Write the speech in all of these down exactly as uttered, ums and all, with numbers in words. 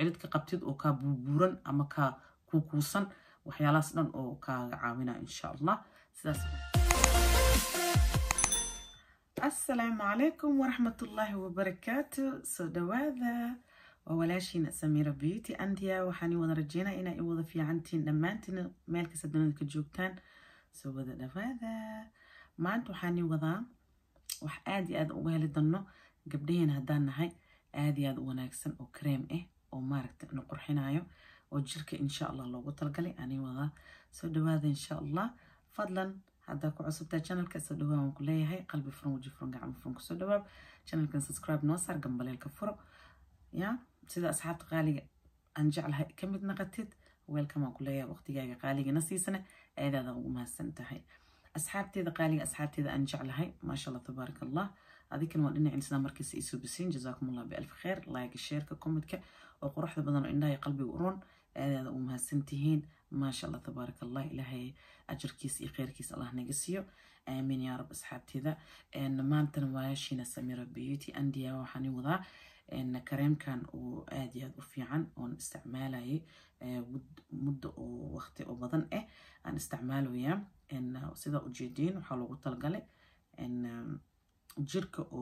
cilid ka qabtid oo ka buubuuran ama ka kuukuusan waxyaalahaas dhan oo kaaga caawinaa insha allah sidaas السلام عليكم ورحمة الله وبركاته سودواذا وولاشين سميرة بيوتي أنديا وحاني ونرجينا إنا إيوضا في عنتين لمانتين مالك سدنا كجوبتان سوذا دواذا ما أنتو حاني وضا وح آدي آد أوهالي ضنو قبلين هدان هاي آدي آد وناكسن أو كريم إيه أو ماركت نقرحين عيو وجرك إن شاء الله لو قطلقلي أني وضا سودواذا إن شاء الله فضلا هذا كو عصبتا channel ka soo dhawaad ku leeyahay qalbi furan waji furan gacmo furan ku soo dhawaad channel kan subscribe noo saar gambaleelka furo ya sida asxaabta qaaliga aan jeclahay kamid naqatid welcome ku leeyahay waqtigaaga qaaliga nasiisana aadaada ugu mahadsan tahay asxaabteeda qaaliga asxaabteeda aan jeclahay ma sha Allah tabarakallah adikan waa dhinacin sida markiis isu bisin jazakumullah bi alf khair like share ka comment ka oo quruxda badan oo indhaha qalbiga u roon aadaada ugu mahadsan tihiin ما شاء الله تبارك الله إلهي أجر كيس إخير كيس الله نقصيه آمين يا رب أصحابتي ذا إن ما أنتن واشينا سميرة بيوتي أنديا وحني وضع إن كريم كان وآدي وفي عن ونستعماله مدة ووقت وبضن إيه أن استعماله يا إن سيدا وجدين وحلو قطلقلي إن جرك و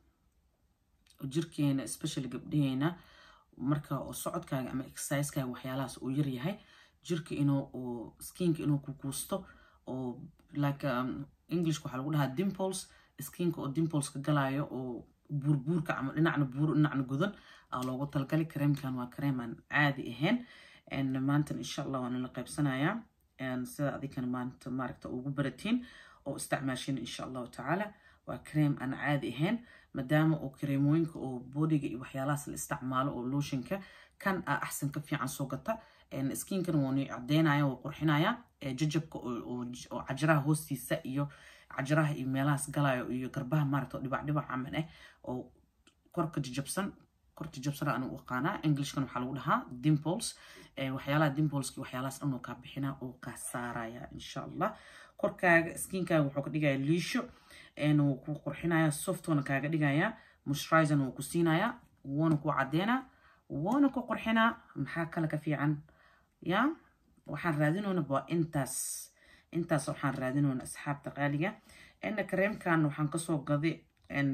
وجركين especially قبلينا مركا وصعد كا أما إكسايز كا وحيالاس ويري هاي jirka inuu oo skinka inuu ku kuusto oo like um, English ku xalgu dhaha dimples skinka oo dimples ka galayo oo burburka ama dhinacna buur dhinacna gudan aa loogu talgalay kareemkan waa kareem aan caadi ahayn and maanta insha Allah waan la qaybsanayaa and sida adikan maanta maaragta ugu baratiin oo isticmaashin insha Allah ta'ala waa kareem aan caadi ahayn maadaama oo kareemooyinka oo bodyga iyo waxyaalahaas la isticmaalo oo lotionka kan ahsan ka fiican soo gata ان سكين كان وني عدينايا وقرحنايا ججبك او عجراها هوستيسا iyo عجراها iyo meelahaas galaayo iyo garbaha maarto dhibac dhibac aman eh oo korka jajabsan korka jajabsan aan u qana English kan waxa lagu dhahaa dimples ee waxyaalaha dimples ki waxyaalahaas inuu ka bixina oo ka saaraya insha Allah korkaaga skinka wuxuu ka dhigayaa liisho inuu ku qurxinaya soft one kaaga dhigaya moisturizer uu ku siinaya woona ku cadeena woona ku qurxina maxaa kala ka fiican يا waxaan raadinoona baa intaas intaas waxaan raadinoona asxaabta qaaliga in kareemkan waxaan ka soo gaday in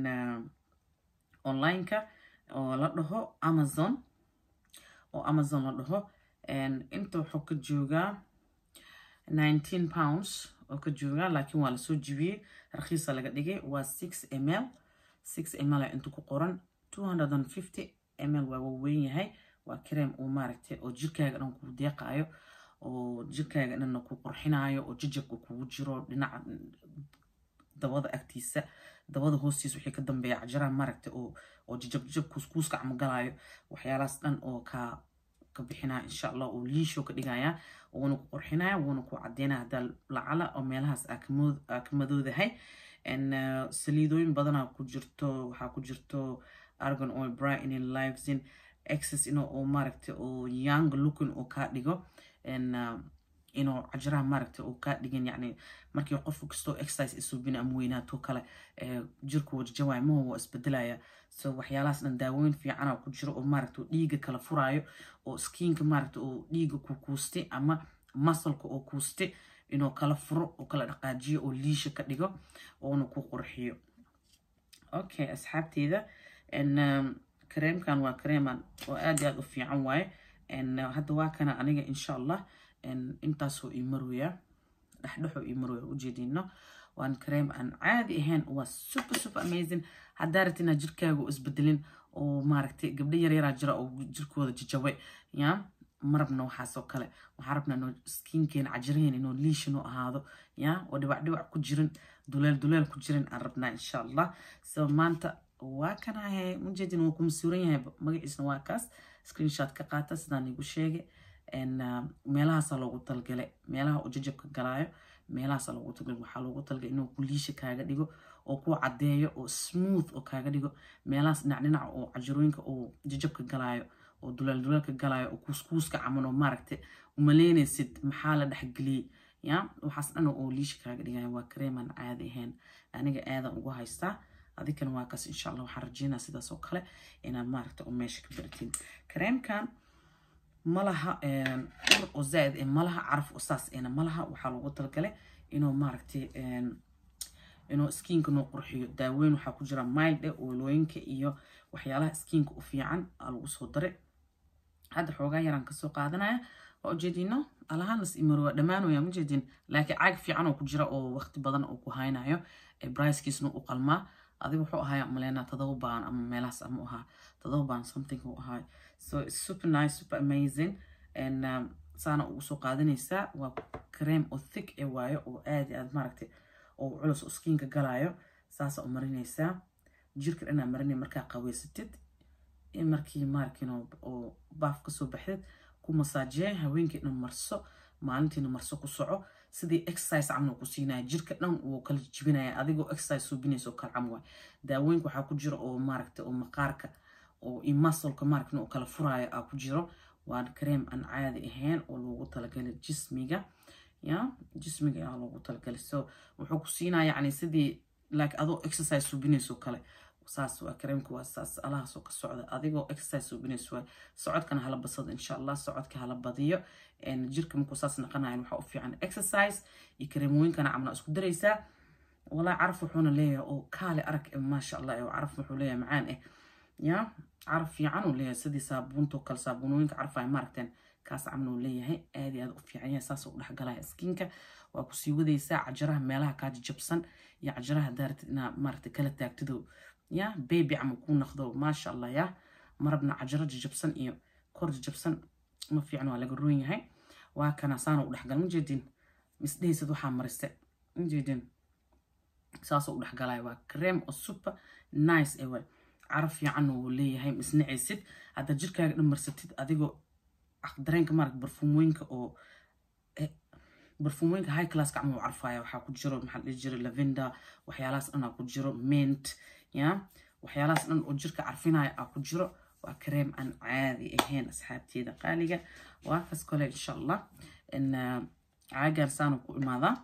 online ka oo la dhaho Amazon oo Amazon la dhaho and inta wuxuu ka joogaa nineteen pounds oo ka joogaa laakiin waa la soo jibiyay raqiis laga dhigay waa six milliliters six milliliters inta ku qoran two hundred fifty milliliters waa weyn yahay waa kareem oo maaragtay oo jirkaaga dhan ku deeqayo oo jirkaaga dhan ku qurxinayo oo jijabka kugu jiro dhinaca dabada agtiisa dabada hoostiisa wixii ka dambeeya ajra maaragtay oo oo jijab jijab kuskuuska am galayo waxyaalaas dhan oo ka ka bixina insha Allah oo liisho ka dhigaya oo uu ku qurxinayo oo uu ku cadeena hadal lacala oo meelahaas akmood akmadoodahay in saliidooyin badan ku jirto waxa ku jirto argan oil brightening lives in excess inuu oo maaragtay oo young looking oo ka dhigo in inuu ajraha maaragtay oo ka dhigan yani markii qof kasto exercise isu bina am weynaato kale jirku wajaway ma oo isbedelaya so waxyaalahaas dhan daawooyin fiican oo ku jiro oo maaragtay dhiiga kala furaayo oo skinka maaragtay oo dhiiga ku kuustay ama muscle-ka oo kuustay inuu kala furo oo kala dhaqaajiyo oo liisha ka dhigo oo uu ku qurxiyo okay asxaabteeda and um, كريم كان وكريما وآدي هذا في عواي إن هذا واكنا أنا إن شاء الله إن أنت سو إمرويا رح نحو إمرويا وجدينا وان كريم أن عادي هن وسوبر سوبر أميزين حدارتنا جركا وإسبدلين وماركتي قبل يري راجرا أو جركو ذا جوي يا مربنا وحاسو كله وحربنا إنه سكين كين عجرين إنه ليش إنه هذا يا ودبع دبع كجرين دولال دولال كجرين عربنا إن شاء الله سو ما أنت وكان هاي مجدين وكم سورين هاي مجلسنا واكاس سكرين شات كقاطع سداني بوشيء إن ميلها صلوا تلقى ميلها أججب كجرايو ميلها صلوا تلقى وحلو تلقى إنه كليش كاجا ديجو أو كو عداية أو سموث أو كاجا ديجو ميلها نعننا أو عجروينك أو ججب كجرايو أو دولال دولال كجرايو أو كوسكوس كعملوا ماركت ومليني ست محل دحقلي يا وحس أنه أو ليش كاجا ديجو وكريما عادي هن أنا جاء وهايستا هذه كان واقص إن شاء الله وحرجينا سيدا سوكله إن ماركت أو ماشي كبرتين كريم كان malaha ur oo zaid ee malaha caraf oo saas eena malaha waxa lagu talgalay inuu maaragtay inuu skinka noo qurxiyo daaweyn waxa ku jira mild ee oilooyinka iyo waxyaalaha skinka u fiican lagu soo daray hadda xoogaa yaraan ka soo qaadanaya oo jeedino alahan las imaro dhamaan way ma jeedin laakiin caag fiican oo ku jira oo waqti badan oo ku haynayo ee price-kiisna u qalmaa adiga wuxuu ahaa maleena todoba baan ama meelaas ama aha todoba baan something uu ahaa so it's super nice super amazing and um, saana ugu soo qaadanaysa waa cream oo thick ee waayo oo aad aad maaragtay oo culus oo skinka galayo saasa u marinaysa jirka dhanaa marinay markaa qaweysatid in markii maarkino oo baaf ka soo baxdid ku masaajiye haweenkii dhan marso maalintiina marso ku soco sidii exercise camal ku siinaya jirka dhan uu kala jibinaya adigoo exercise suubinayso kala camwa daawooyinka waxa ku jira oo maaragtay oo maqaarka oo in muscle-ka maarkino oo kala furaayo aa ku jiro waa cream aan caadi ahayn oo loogu talagalay jismiga ya jismiga aa loogu talagalay so wuxuu ku siinaya yani sidii like adoo exercise suubinayso kale saas waa creamku waa saas alaha soo ka socda adigoo exercise suubinayso waa socodkana hala basado insha Allah socodka hala badiyo en jirka markuu saas naqanayo waxa u fiican exercise iyo creamooyinkana camna isku daraysa wala caraf wuxuuna leeyahay oo kaale arag ma sha Allah oo caraf wuxuu leeyahay macaan eh ya caraf fiican uu leeyahay sidii saabuunto kala saabuunooyinka caraf ay maaragteen kaas camna uu leeyahay aad iyo aad u fiican yahay saas u dhaxgalaya skinka waa ku sii wadaysa cajaraha meelaha ka jabsan iyo cajaraha daartid ina maaragtay kala taagtido يا بيبي عم يكون ناخذه ما شاء الله يا مربنا عجرة جبسن إيو كورج جبسن ما في عنوان لقروين هاي وكان صانو ودحقل من جدين مسدي سدو حامر السق من جدين ساسو ودحقلاي وكريم السوبر نايس إيوه عرف عنه ليه هاي مسنعي ست هذا جركا نمر ستة أديكو أقدرين كمارك برفوموينك أو برفوموينك هاي كلاس كعمو عرفايا وحا كجرو محل جري لافندا وحيالاس أنا كجرو مينت يا وحيالاس أن أجرك عارفينها أكو جرو وكريم أن عادي إهين أصحابتي دقاليقة وافس كله إن شاء الله إن عاقر سانو كل ماذا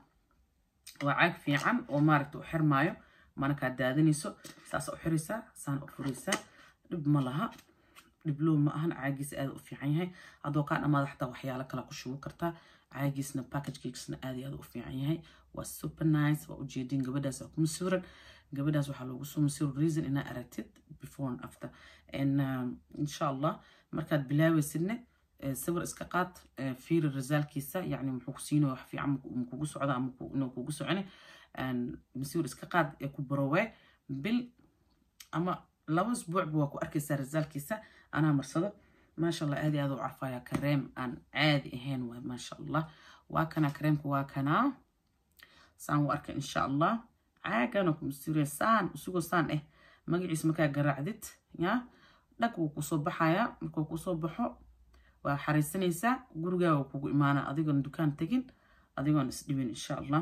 وعاق في عم ومارك تؤحر مايو مانا كادادنيسو ساسو أحريسا سان أفريسا لب مالها لبلو ماهن عاقيس آذو في عينها هادو كان أما حتى وحيالك لا كشو كرتا عاقيسنا باكج كيكسنا آذي آذو في عينها والسوبر نايس وأجيدين قبدا ساكم سورا gabadhaas waxaa loogu soo masiro reason inaa aragtid before and after and insha Allah markaad bilaawaysidna sawir iska qaad fiir resultkiisa yani muxuu ku siinayo wax fiican kugu socda ama inuu kugu socone and masiro iska qaad ee ku barowe bil ama laba usbuuc waa ku arkaysaa resultkiisa ana marsado ma sha Allah aad aad u carfaya kareem aan caadi ahayn waa ma sha Allah waa kana kareemku waa kana saan u arka insha Allah عاقنا كمستوري سان وسوق سان إيه ما جي اسمك جرعدت يا لك وكوصبح يا وكوصبحه وحريصني سا جرجا وكوج إمانة أديكون دكان تجين أديكون نسدين إن شاء الله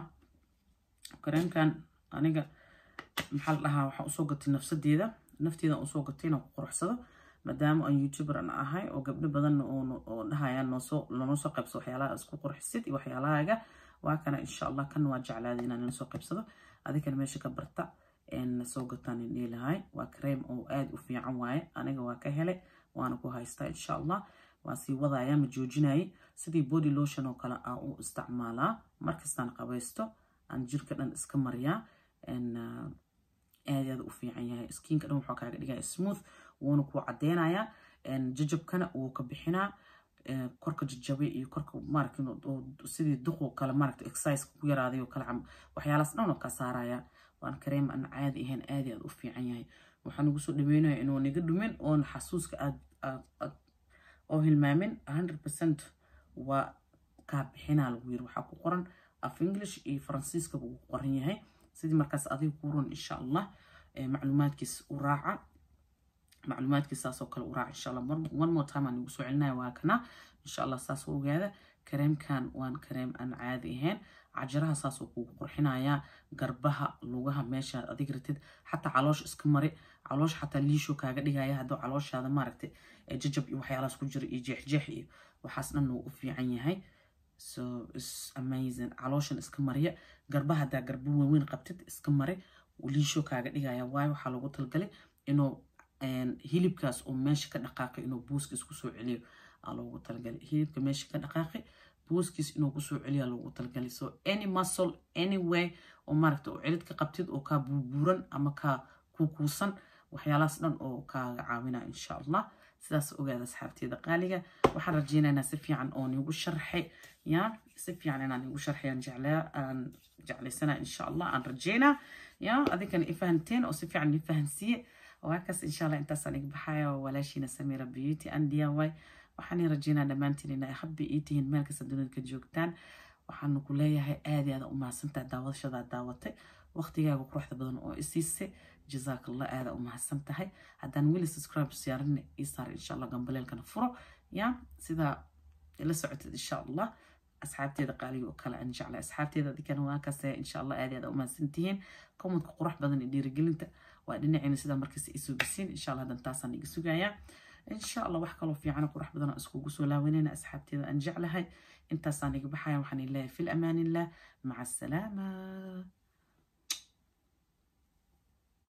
كريم كان أنا جا محل لها وحوصوقت النفس دي ذا نفتي ذا وصوقتين وقرح صدا مدام أن يوتيوبر أنا هاي وقبل بدن ونهاية نصو لنصو قبصو حيالا أسكو قرح السيد وحيالا جا وكان إن شاء الله كان واجع لذينا نصو قبصو هذيك الماشي كبرتا إن سوقتان الليل هاي وكريم أو آد وفي عواي أنا جوا كهلة وأنا كوها يستا إن شاء الله واسي وضع أيام الجوجيناي سدي بودي لوشن وكلا أو استعمالها مركز تان قبيستو عن جيرك أن إسكمريا إن آد وفي عيا سكين كده محاكا كده سموث وأنا كوا عدينا يا إن ججب كنا وكبحنا كرك ججبي كرك مارك إنه سيدي دقو كلا مارك إكسايز كوير هذه وكلا عم وحيالا سنون كسارايا وأن كريم أن عادي هن عادي أدو في عيني وحنو قصو دمينو إنه نقدو من أون حسوس كأد أو هالمامن مية بالمية وكاب حنا الوير وحكو قرن أف إنجليش إي فرنسيس كبو قرن هاي سيدي مركز أدي قرن إن شاء الله معلومات كيس وراعة معلومات كيساس وكل وراء إن شاء الله one more time أنا بسوي لنا واكنا إن شاء الله ساس وجاذا كريم كان وان كريم أن عادي هين عجرها ساس وقرحنا يا قربها لوجها ماشى أذكرتد حتى علوش اسكمري علوش حتى ليشو كاجدي جاي هذا علوش هذا ماركت ججب يوحي على سكجر يجح جحي وحسنا إنه في عيني هاي so it's amazing علوش اسكمرية قربها ده قربوه وين قبتت اسكمري وليشو كاجدي جاي واي وحلو قلت الجلي إنه hilibkaas oo meesha ka dhaqaaqay inuu buuska isku soo celiyo aa loogu talagalay hilibka meesha ka dhaqaaqi booskiis inuu kusoo celiya loogu talagalay so any muscle anyway oo maaragta oo cilid ka qabtid oo kaa buubuuran ama kaa kuukuusan waxyaalahaas dhan oo kaaga caawinaa insha allah sidaas ogaada asxaabteeda qaaliga waxaan rajeynaynaa si fiican oo niigu sharxay ya si fiican inaan niigu sharxayaan jeclaa aan jeclaysanaa insha allah aan rajeynaa ya adinkana ifahanteen oo si fiican ifahansiiye وهكذا إن شاء الله أنت صانيك بحياة ولا شيء سميرة بيوتي أندي واي وحني رجينا دمانتين إن أحب إيتين مالك سدون كجوكتان وحنو كلية هاي آدي هذا أمها سمتع دعوة شذا دعوتي وقتي جاي بروح بدون أو إسيسي جزاك الله هذا أمها سمتع هاي هذا نويل سبسكرايب سيارني يصير إن شاء الله قبل كان فرو يا سيدا لسعت إن شاء الله أصحابتي ذا قالي وكلا أنجع على أصحابتي ذا كانوا هكذا إن شاء الله آدي هذا أمها سنتين كم قروح بدن يدير قلنت وأدنى سيدا مركز إسو بسين إن شاء الله هذا انتاسا نيجسو جايا إن شاء الله وحكى في عنا قروح بدنا أسكو جسوا لا ويننا أصحابتي ذا أنجع لها انتاسا نيجي بحياة وحني الله في الأمان الله مع السلامة.